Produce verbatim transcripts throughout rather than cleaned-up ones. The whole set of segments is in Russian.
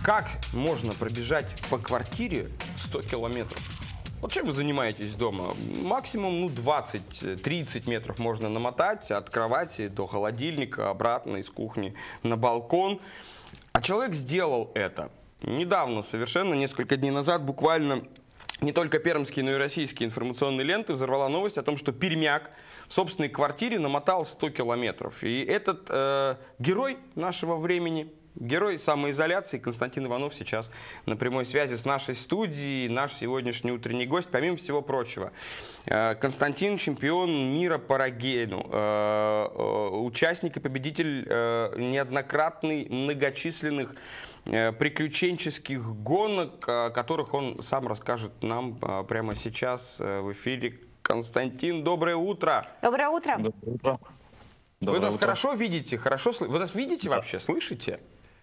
Как можно пробежать по квартире сто километров? Вот чем вы занимаетесь дома? Максимум ну, двадцать-тридцать метров можно намотать от кровати до холодильника, обратно из кухни на балкон. А человек сделал это недавно, совершенно несколько дней назад, буквально не только пермские, но и российские информационные ленты взорвала новость о том, что пермяк в собственной квартире намотал сто километров. И этот э, герой нашего времени, герой самоизоляции Константин Иванов сейчас на прямой связи с нашей студией, наш сегодняшний утренний гость. Помимо всего прочего, Константин чемпион мира по регбину, участник и победитель неоднократный многочисленных приключенческих гонок, о которых он сам расскажет нам прямо сейчас в эфире. Константин, доброе утро. Доброе утро. Доброе утро. Вы нас утро. хорошо видите? Хорошо, вы нас видите вообще? Слышите?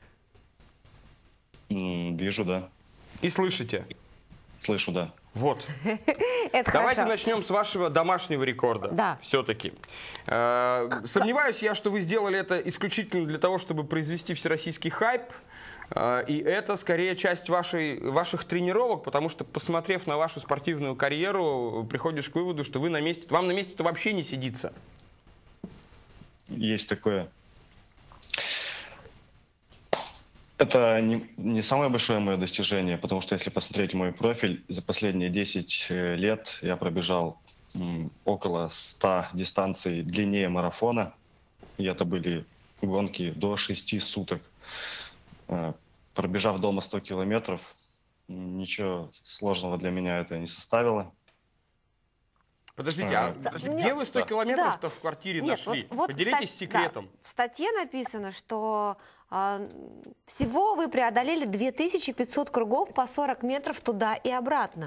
Вижу, да. И слышите? Слышу, да. Вот. Это Давайте хорошо. начнем с вашего домашнего рекорда. Да. Все-таки. Э, сомневаюсь я, что вы сделали это исключительно для того, чтобы произвести всероссийский хайп. Э, и это скорее часть вашей, ваших тренировок, потому что, посмотрев на вашу спортивную карьеру, приходишь к выводу, что вы на месте, вам на месте-то вообще не сидится. Есть такое. Это не, не самое большое мое достижение, потому что если посмотреть мой профиль, за последние десять лет я пробежал м, около ста дистанций длиннее марафона. И это были гонки до шести суток. Э, пробежав дома сто километров, ничего сложного для меня это не составило. Подождите, а Да, подождите, нет, где вы сто да. километров-то Да. в квартире Нет, нашли? вот- вот Поделитесь ста- секретом. да, в статье написано, что а, всего вы преодолели две тысячи пятьсот кругов по сорок метров туда и обратно.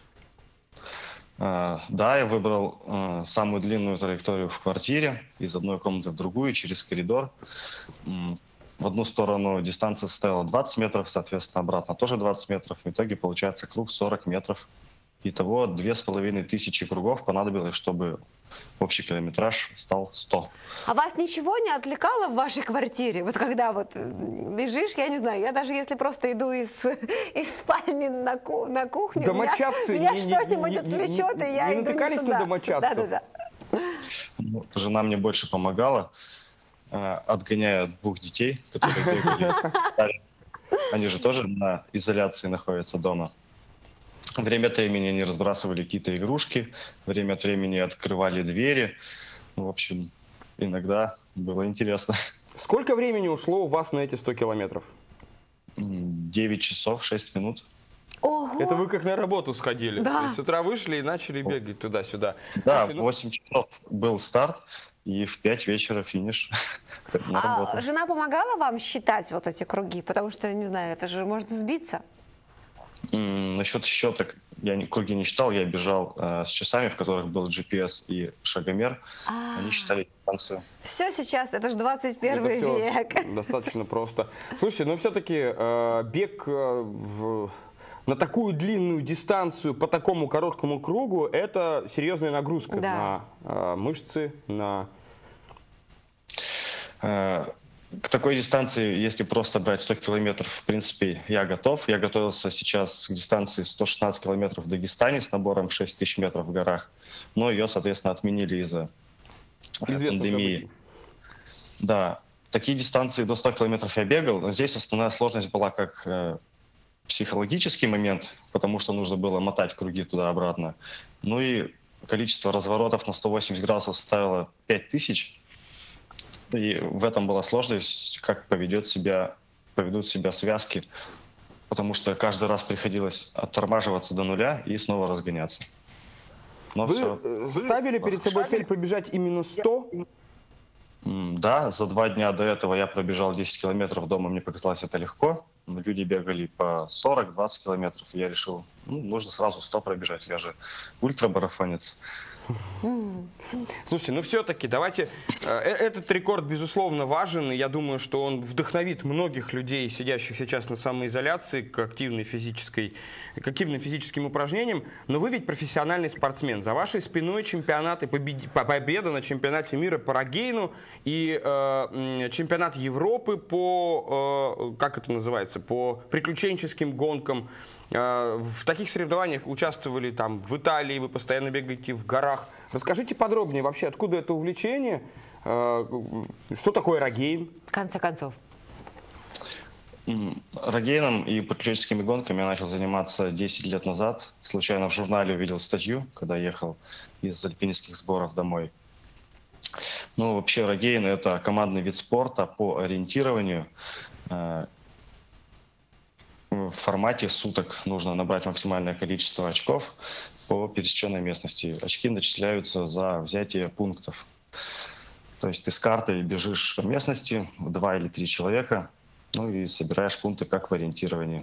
Uh, да, я выбрал uh, самую длинную траекторию в квартире, из одной комнаты в другую, через коридор. Um, в одну сторону дистанция составила двадцать метров, соответственно, обратно тоже двадцать метров. В итоге получается круг сорок метров. Итого две с половиной тысячи кругов понадобилось, чтобы общий километраж стал сто. А вас ничего не отвлекало в вашей квартире? Вот когда вот бежишь, я не знаю, я даже если просто иду из, из спальни на, ку, на кухню, Домочадцы меня, меня не- не- что-нибудь не- не- отвлечет, и я не иду натыкались не на туда. домочадцев? Да-да-да. Ну, жена мне больше помогала, uh, отгоняя двух детей, которые бегали. Они же тоже на изоляции находятся дома. Время от времени они разбрасывали какие-то игрушки, время от времени открывали двери. В общем, иногда было интересно. Сколько времени ушло у вас на эти сто километров? девять часов шесть минут. Ого! Это вы как на работу сходили? Да. То есть с утра вышли и начали бегать туда-сюда? Да, Слушайте, в ну, восемь часов был старт, и в пять вечера финиш на А работу. жена помогала вам считать вот эти круги? Потому что, не знаю, это же можно сбиться. М, Насчет счета, я не- круги не считал, я бежал э, с часами, в которых был джи пи эс и шагомер. А. Они считали дистанцию. Все сейчас, это же двадцать первый это всё век. достаточно просто. Слушайте, ну все-таки э, бег э, в- на такую длинную дистанцию по такому короткому кругу — это серьезная нагрузка Да. на э, мышцы, на... Э, К такой дистанции, если просто брать сто километров, в принципе, я готов. Я готовился сейчас к дистанции сто шестнадцать километров в Дагестане с набором шесть тысяч метров в горах. Но ее, соответственно, отменили из-за э, Известных пандемии. событий. Да, такие дистанции до ста километров я бегал, но здесь основная сложность была как э, психологический момент, потому что нужно было мотать круги туда-обратно. Ну и количество разворотов на сто восемьдесят градусов составило пять тысяч. И в этом была сложность, как поведет себя, поведут себя связки, потому что каждый раз приходилось оттормаживаться до нуля и снова разгоняться. Но Вы всё. э, ставили перед собой цель пробежать именно сто? М, Да, за два дня до этого я пробежал десять километров дома, мне показалось это легко. Но люди бегали по сорок-двадцать километров, и я решил ну, нужно сразу сто пробежать. Я же ультрамарафонец. Слушайте, ну все-таки давайте, э, этот рекорд безусловно важен, и я думаю, что он вдохновит многих людей, сидящих сейчас на самоизоляции, к активной физической, к активным физическим упражнениям, но вы ведь профессиональный спортсмен, за вашей спиной чемпионаты, победи, победа на чемпионате мира по рогейну и э, чемпионат Европы по, э, как это называется, по приключенческим гонкам. В таких соревнованиях участвовали там в Италии, вы постоянно бегаете в горах. Расскажите подробнее вообще, откуда это увлечение, что такое рогейн? В конце концов. Рогейном и приключенческими гонками я начал заниматься десять лет назад. Случайно в журнале увидел статью, когда ехал из альпинистских сборов домой. Ну, вообще рогейн — это командный вид спорта по ориентированию. В формате суток нужно набрать максимальное количество очков по пересеченной местности. Очки начисляются за взятие пунктов. То есть ты с картой бежишь по местности, два или три человека, ну и собираешь пункты как в ориентировании.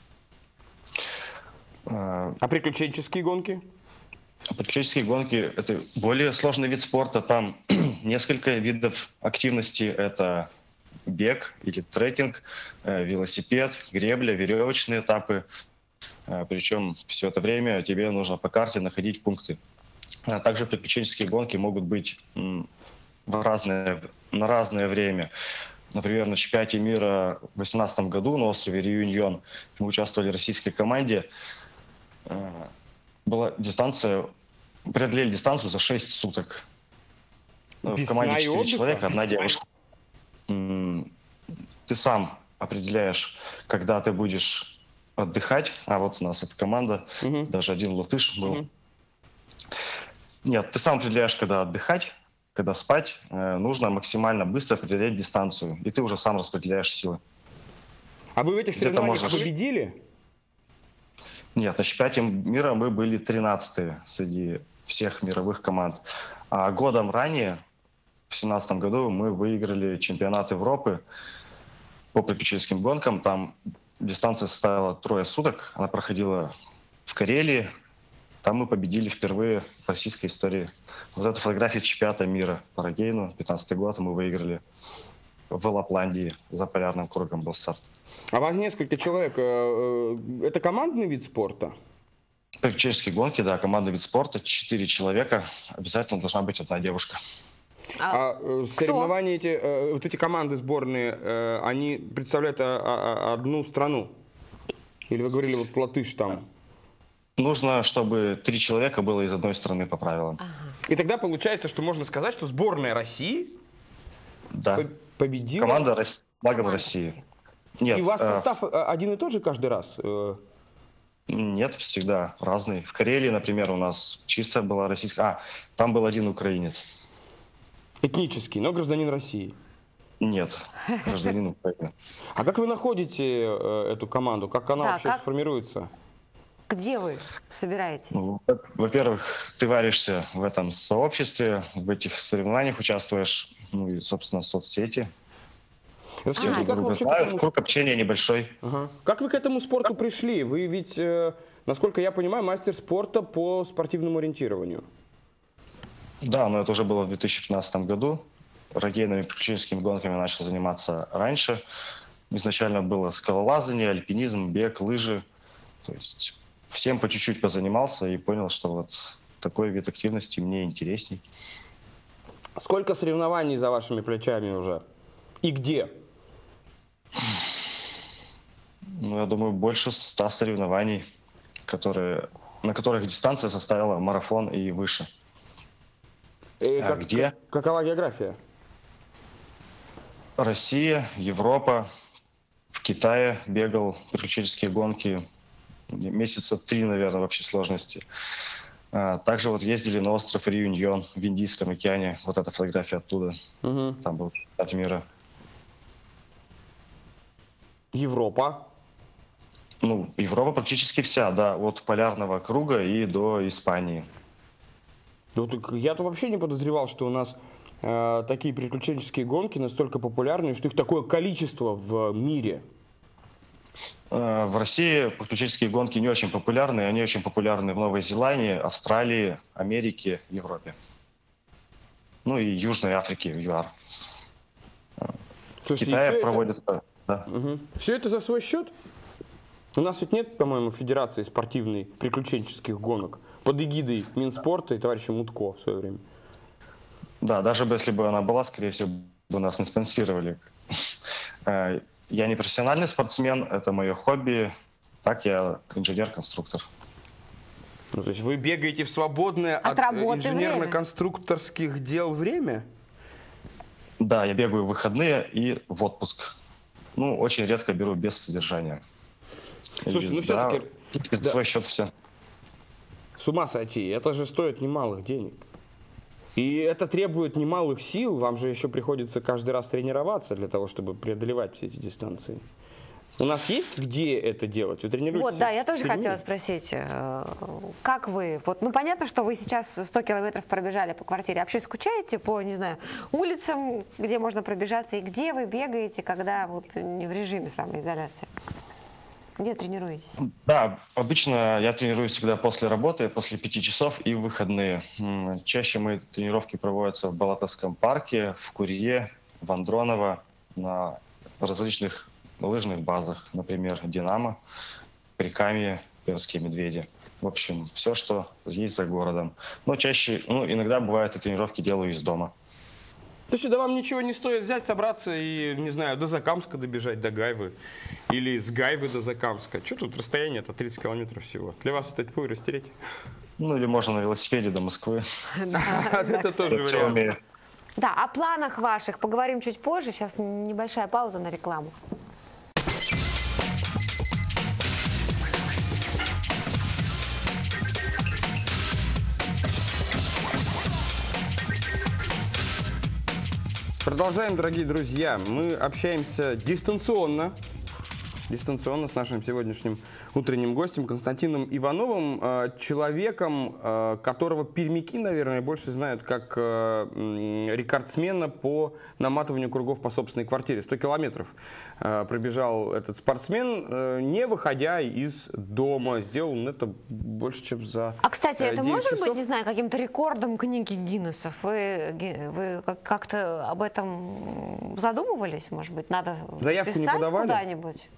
А приключенческие гонки? Приключенческие гонки — это более сложный вид спорта. Там несколько видов активности. Это бег или трекинг, велосипед, гребля, веревочные этапы. Причем все это время тебе нужно по карте находить пункты. А также приключенческие гонки могут быть в разное, на разное время. Например, на чемпионате мира в две тысячи восемнадцатом году на острове Реюньон мы участвовали в российской команде. Была дистанция, преодолели дистанцию за шесть суток. Без в команде четыре отдыха? человека, одна девушка. Ты сам определяешь, когда ты будешь отдыхать. А вот у нас эта команда, угу. даже один латыш был. Угу. Нет, ты сам определяешь, когда отдыхать, когда спать. Э, нужно максимально быстро определять дистанцию. И ты уже сам распределяешь силы. А вы в этих соревнованиях можешь... победили? Нет, на чемпионате мира мы были тринадцатые среди всех мировых команд. А годом ранее, в две тысячи семнадцатом году, мы выиграли чемпионат Европы по приключенческим гонкам. Там дистанция составила трое суток. Она проходила в Карелии. Там мы победили впервые в российской истории. Вот эта фотография чемпионата мира по рогейну. пятнадцатый год мы выиграли в Лапландии. За полярным кругом был старт. А вас несколько человек. Это командный вид спорта? Приключенческие гонки, да, командный вид спорта. Четыре человека. Обязательно должна быть одна девушка. А, а соревнования эти, вот эти команды сборные, они представляют одну страну? Или вы говорили, вот латыш там? Нужно, чтобы три человека было из одной страны по правилам. Ага. И тогда получается, что можно сказать, что сборная России да. победила? Команда Рос... флагом России. Нет, и у вас э... состав один и тот же каждый раз? Нет, всегда разный. В Карелии, например, у нас чисто была российская... А, там был один украинец. Этнический, но гражданин России? Нет, гражданин Украины. А как вы находите э, эту команду? Как она да, вообще как... формируется? Где вы собираетесь? Ну, во-первых, ты варишься в этом сообществе, в этих соревнованиях участвуешь, ну и, собственно, соцсети. Расскажите, как вообще знают, этому... круг общения небольшой. Ага. Как вы к этому спорту пришли? Вы ведь, э, насколько я понимаю, мастер спорта по спортивному ориентированию. Да, но это уже было в две тысячи пятнадцатом году. Рогейными приключенческими гонками я начал заниматься раньше. Изначально было скалолазание, альпинизм, бег, лыжи. То есть всем по чуть-чуть позанимался и понял, что вот такой вид активности мне интересней. Сколько соревнований за вашими плечами уже? И где? Ну, я думаю, больше ста соревнований, которые, на которых дистанция составила марафон и выше. И а как, где? Как, какова география? Россия, Европа. В Китае бегал приключенческие гонки. Месяца три, наверное, в общей сложности. А, также вот ездили на остров Реюньон в Индийском океане. Вот эта фотография оттуда. Угу. Там был чемпионат мира. Европа? Ну, Европа практически вся, да. От полярного круга и до Испании. Я-то вообще не подозревал, что у нас э, такие приключенческие гонки настолько популярны, что их такое количество в мире. В России приключенческие гонки не очень популярны. Они очень популярны в Новой Зеландии, Австралии, Америке, Европе. Ну и Южной Африке, в ЮАР. Слушайте, Китае все проводят... Это... Да. Угу. Все это за свой счет? У нас ведь нет, по-моему, федерации спортивной приключенческих гонок под эгидой Минспорта и товарища Мутко в свое время. Да, даже если бы она была, скорее всего, бы нас не спонсировали. Я не профессиональный спортсмен, это мое хобби. Так, я инженер-конструктор. Ну, то есть вы бегаете в свободное от, от инженерно-конструкторских дел время? Да, я бегаю в выходные и в отпуск. Ну, очень редко беру без содержания. Слушай, ну да, все-таки... За свой счет все. С ума сойти, это же стоит немалых денег. И это требует немалых сил, вам же еще приходится каждый раз тренироваться для того, чтобы преодолевать все эти дистанции. У нас есть где это делать? Вы тренируетесь? Вот, да, я тоже в хотела спросить, как вы, вот, ну понятно, что вы сейчас сто километров пробежали по квартире, вообще скучаете по, не знаю, улицам, где можно пробежаться, и где вы бегаете, когда вот не в режиме самоизоляции? Где тренируетесь? Да, обычно я тренируюсь всегда после работы, после пяти часов и в выходные. Чаще мои тренировки проводятся в Балатовском парке, в Курье, в Андроново, на различных лыжных базах, например, Динамо, Прикамье, Пермские медведи. В общем, все, что есть за городом. Но чаще, ну, иногда бывает, и тренировки делаю из дома. Слушай, да вам ничего не стоит взять, собраться и, не знаю, до Закамска добежать, до Гайвы. Или с Гайвы до Закамска. Что тут расстояние-то тридцать километров всего. Для вас это пой растереть. Ну, или можно на велосипеде до Москвы. Это тоже вариант. Да, о планах ваших поговорим чуть позже. Сейчас небольшая пауза на рекламу. Продолжаем, дорогие друзья. Мы общаемся дистанционно, дистанционно с нашим сегодняшним утренним гостем Константином Ивановым, человеком, которого пермяки, наверное, больше знают как рекордсмена по наматыванию кругов по собственной квартире. сто километров пробежал этот спортсмен, не выходя из дома. Сделал он это больше, чем за А, кстати, это может часов. быть, не знаю, каким-то рекордом книги Гиннессов? Вы, вы как-то об этом задумывались, может быть? Надо Заявку писать не подавали? куда-нибудь?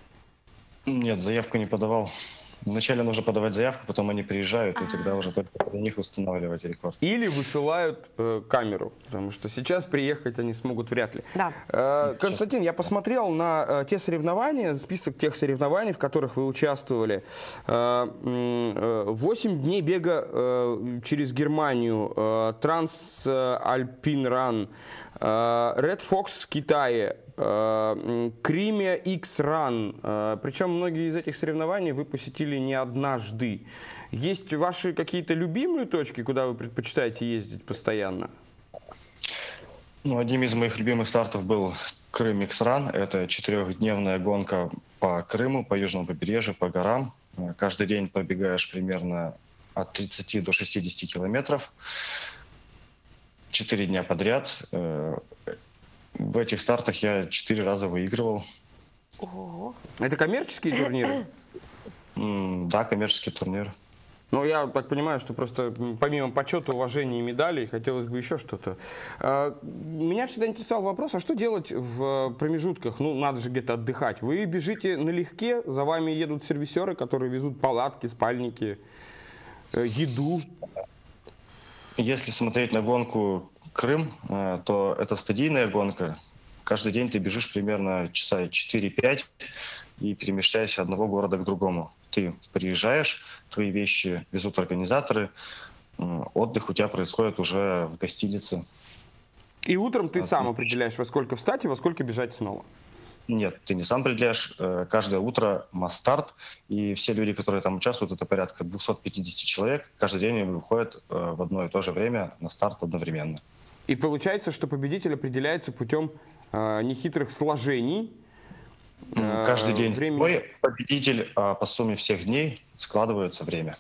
Нет, заявку не подавал. Вначале нужно подавать заявку, потом они приезжают, и тогда уже только для них устанавливать рекорд. Или высылают э, камеру, потому что сейчас приехать они смогут вряд ли. Да. Э, Константин, я посмотрел на э, те соревнования, список тех соревнований, в которых вы участвовали. Э, э, восемь дней бега э, через Германию, э, Транс-Альпин-Ран, э, Red Fox в Китае, Кримия X-Run. Причем многие из этих соревнований вы посетили не однажды. Есть ваши какие-то любимые точки, куда вы предпочитаете ездить постоянно? Ну, одним из моих любимых стартов был Крым X-Run. Это четырехдневная гонка по Крыму, по южному побережью, по горам. Каждый день пробегаешь примерно от тридцати до шестидесяти километров. Четыре дня подряд. В этих стартах я четыре раза выигрывал. Ого. Это коммерческие турниры? Да, коммерческие турниры. Ну, я так понимаю, что просто помимо почета, уважения и медалей, хотелось бы еще что-то. Меня всегда интересовал вопрос, а что делать в промежутках? Ну, надо же где-то отдыхать. Вы бежите налегке, за вами едут сервисеры, которые везут палатки, спальники, еду. Если смотреть на гонку Крым, то это стадийная гонка. Каждый день ты бежишь примерно часа четыре-пять и перемещаешься от одного города к другому. Ты приезжаешь, твои вещи везут организаторы, отдых у тебя происходит уже в гостинице. И утром ты сам определяешь, во сколько встать и во сколько бежать снова? Нет, ты не сам определяешь. Каждое утро масс-старт, и все люди, которые там участвуют, это порядка двухсот пятидесяти человек. Каждый день они выходят в одно и то же время на старт одновременно. И получается, что победитель определяется путем э, нехитрых сложений. Э, Каждый день времени. свой победитель, а по сумме всех дней складывается время.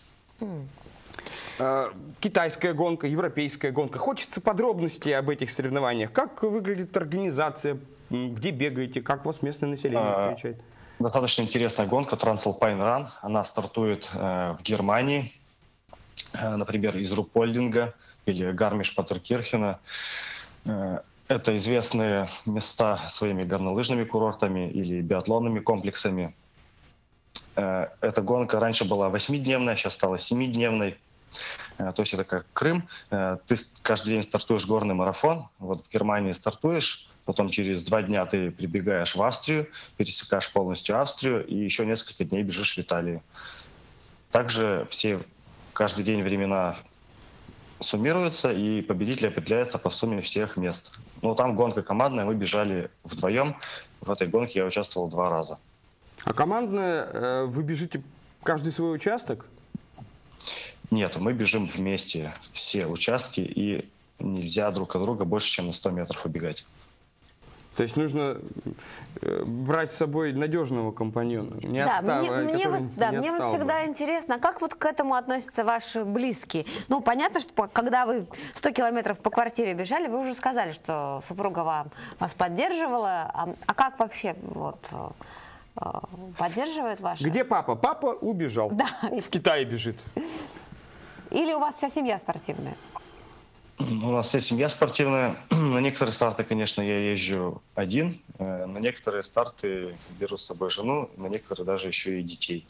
Э, китайская гонка, европейская гонка. Хочется подробностей об этих соревнованиях. Как выглядит организация, где бегаете, как вас местное население встречает? Достаточно интересная гонка Transalpine Run. Она стартует э, в Германии, э, например, из Рупольдинга или Гармиш-Патеркирхена. Э, это известные места своими горнолыжными курортами или биатлонными комплексами. Э, эта гонка раньше была восьмидневная, сейчас стала семидневной. Э, то есть это как Крым. Э, ты каждый день стартуешь горный марафон. Вот в Германии стартуешь. Потом через два дня ты прибегаешь в Австрию, пересекаешь полностью Австрию и еще несколько дней бежишь в Италию. Также все, каждый день времена суммируются, и победитель определяется по сумме всех мест. Ну, там гонка командная, мы бежали вдвоем. В этой гонке я участвовал два раза. А командная, э, вы бежите каждый свой участок? Нет, мы бежим вместе все участки, и нельзя друг от друга больше, чем на сто метров убегать. То есть нужно брать с собой надежного компаньона, не да, отстав... мне, мне, вот, да, мне вот всегда интересно, как вот к этому относятся ваши близкие? Ну, понятно, что когда вы сто километров по квартире бежали, вы уже сказали, что супруга вам, вас поддерживала. А, а как вообще вот, поддерживает ваша? Где папа? Папа убежал. Да. В Китае бежит. Или у вас вся семья спортивная? У нас вся семья спортивная. На некоторые старты, конечно, я езжу один. На некоторые старты беру с собой жену, на некоторые даже еще и детей.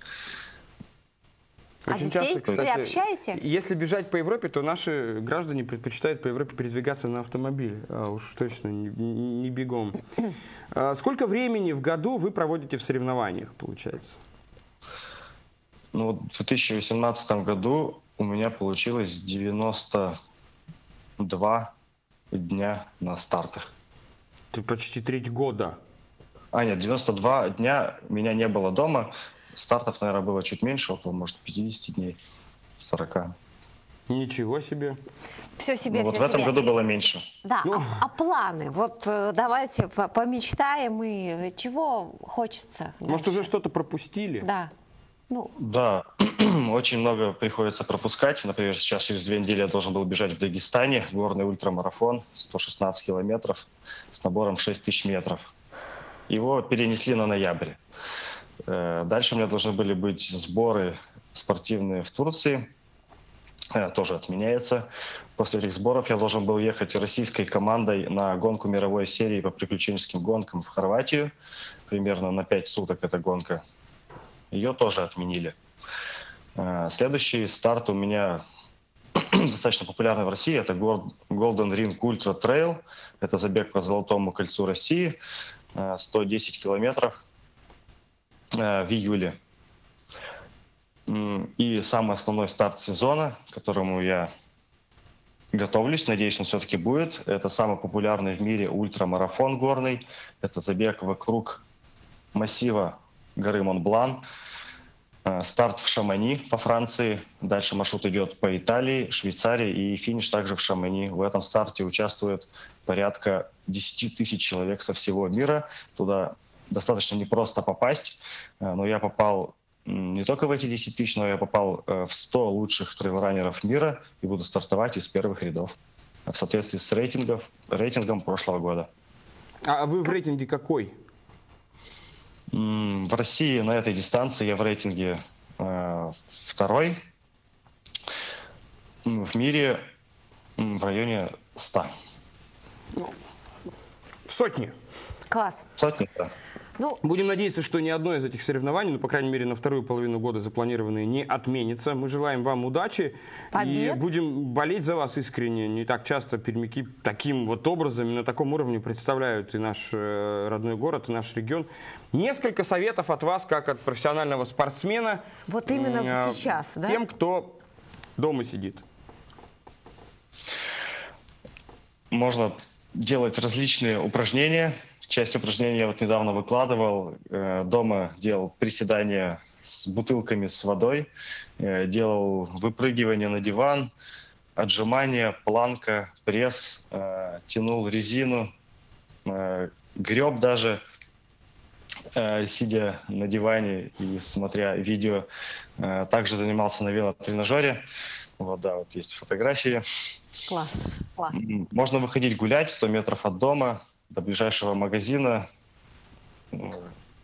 А Очень детей часто, кстати, приобщаете? Если бежать по Европе, то наши граждане предпочитают по Европе передвигаться на автомобиле, а уж точно не, не бегом. А сколько времени в году вы проводите в соревнованиях, получается? Ну, в две тысячи восемнадцатом году у меня получилось девяносто два дня на стартах. Это почти треть года. А, нет, девяносто два дня меня не было дома. Стартов, наверное, было чуть меньше, около, может, пятидесяти дней, сорока. Ничего себе. Все себе, Ну, вот все в этом себе. году было меньше. Да, Ну. а, а планы? Вот э, давайте по- помечтаем, и чего хочется? Может, дальше? уже что-то пропустили? Да. Ну, Да, очень много приходится пропускать. Например, сейчас через две недели я должен был бежать в Дагестане. Горный ультрамарафон, сто шестнадцать километров с набором шесть тысяч метров. Его перенесли на ноябрь. Э, Дальше у меня должны были быть сборы спортивные в Турции. Э, Тоже отменяется. После этих сборов я должен был ехать российской командой на гонку мировой серии по приключенческим гонкам в Хорватию. Примерно на пять суток эта гонка. Ее тоже отменили. Э, Следующий старт у меня достаточно популярный в России. Это Golden Ring Ultra Trail. Это забег по Золотому кольцу России. э, сто десять километров э, в июле. М, И самый основной старт сезона, к которому я готовлюсь, надеюсь, он все-таки будет. Это самый популярный в мире ультрамарафон горный. Это забег вокруг массива горы Монблан. Э, Старт в Шамани по Франции. Дальше маршрут идет по Италии, Швейцарии и финиш также в Шамани. В этом старте участвует порядка десяти тысяч человек со всего мира. Туда достаточно непросто попасть. Э, Но я попал м, не только в эти десять тысяч, но я попал э, в сто лучших трейлранеров мира и буду стартовать из первых рядов в соответствии с рейтингов, рейтингом прошлого года. А вы в рейтинге какой? М, В России на этой дистанции я в рейтинге э, второй. М, В мире м, в районе ста. В сотне. класс. Сотни, да. Ну, Будем надеяться, что ни одно из этих соревнований, ну, по крайней мере, на вторую половину года запланированные, не отменится. Мы желаем вам удачи. Побед. И будем болеть за вас искренне. Не так часто пермяки таким вот образом и на таком уровне представляют и наш э, родной город, и наш регион. Несколько советов от вас, как от профессионального спортсмена. Вот именно э, сейчас, да? Тем, кто дома сидит. Можно делать различные упражнения. Часть упражнений я вот недавно выкладывал. Э, Дома делал приседания с бутылками с водой, э, делал выпрыгивание на диван, отжимания, планка, пресс, э, тянул резину, э, греб даже, э, сидя на диване и смотря видео. Э, Также занимался на велотренажере. Вот, да, вот есть фотографии. класс. класс. М, Можно выходить гулять сто метров от дома до ближайшего магазина. М,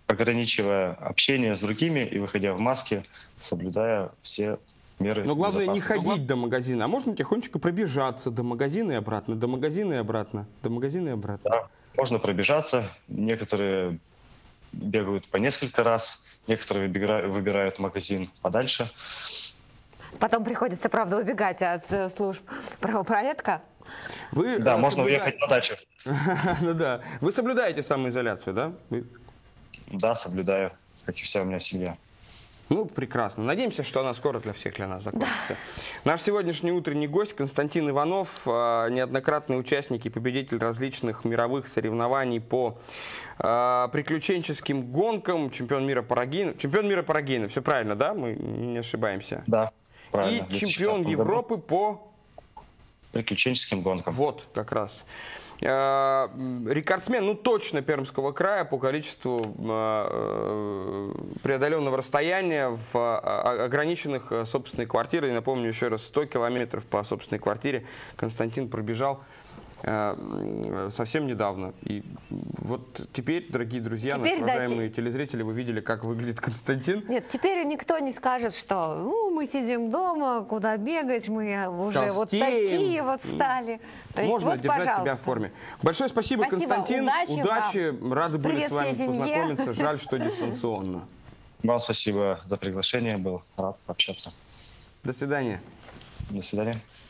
ограничивая общение с другими и выходя в маске, соблюдая все меры Но главное не безопасности. ходить до магазина, а можно тихонечко пробежаться до магазина и обратно, до магазина и обратно, до магазина и обратно. Да, можно пробежаться. Некоторые бегают по несколько раз, некоторые выбира- выбирают магазин подальше. Потом приходится, правда, убегать от э, служб правопорядка. Вы, Да, э, можно соблюда- уехать на дачу. Ну да. Вы соблюдаете самоизоляцию, да? Вы- Да, соблюдаю, как и вся у меня семья. Ну, прекрасно. Надеемся, что она скоро для всех для нас закончится. Наш сегодняшний утренний гость Константин Иванов, э, неоднократный участник и победитель различных мировых соревнований по э, приключенческим гонкам, чемпион мира по рогейну. Чемпион мира по рогейну, все правильно, да? Мы не ошибаемся. Да, правильно. И В чемпион 2016 году Европы по... приключенческим гонкам. Вот, как раз. Э, Рекордсмен, ну точно Пермского края по количеству э, преодоленного расстояния в э, ограниченных э, собственной квартирой. Напомню еще раз, сто километров по собственной квартире Константин пробежал э, совсем недавно. И вот теперь, дорогие друзья, Теперь, наши да, уважаемые телезрители, вы видели, как выглядит Константин. Нет, теперь никто не скажет, что ну, мы сидим дома, куда бегать, мы уже вот Толстеем. такие вот стали. То есть Можно вот, держать пожалуйста. себя в форме. Большое спасибо, Спасибо, Константин. удачи Удачи. Рады были Привет с вами всей семье. познакомиться. Жаль, что дистанционно. Вам спасибо за приглашение, был рад пообщаться. До свидания. До свидания.